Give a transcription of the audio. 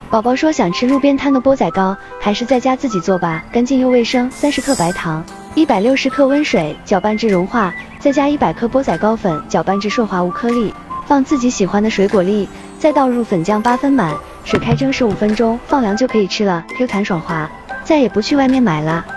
宝宝说想吃路边摊的钵仔糕，还是在家自己做吧，干净又卫生。30克白糖，160克温水，搅拌至融化，再加100克钵仔糕粉，搅拌至顺滑无颗粒。放自己喜欢的水果粒，再倒入粉浆8分满，水开蒸15分钟，放凉就可以吃了，Q 弹爽滑，再也不去外面买了。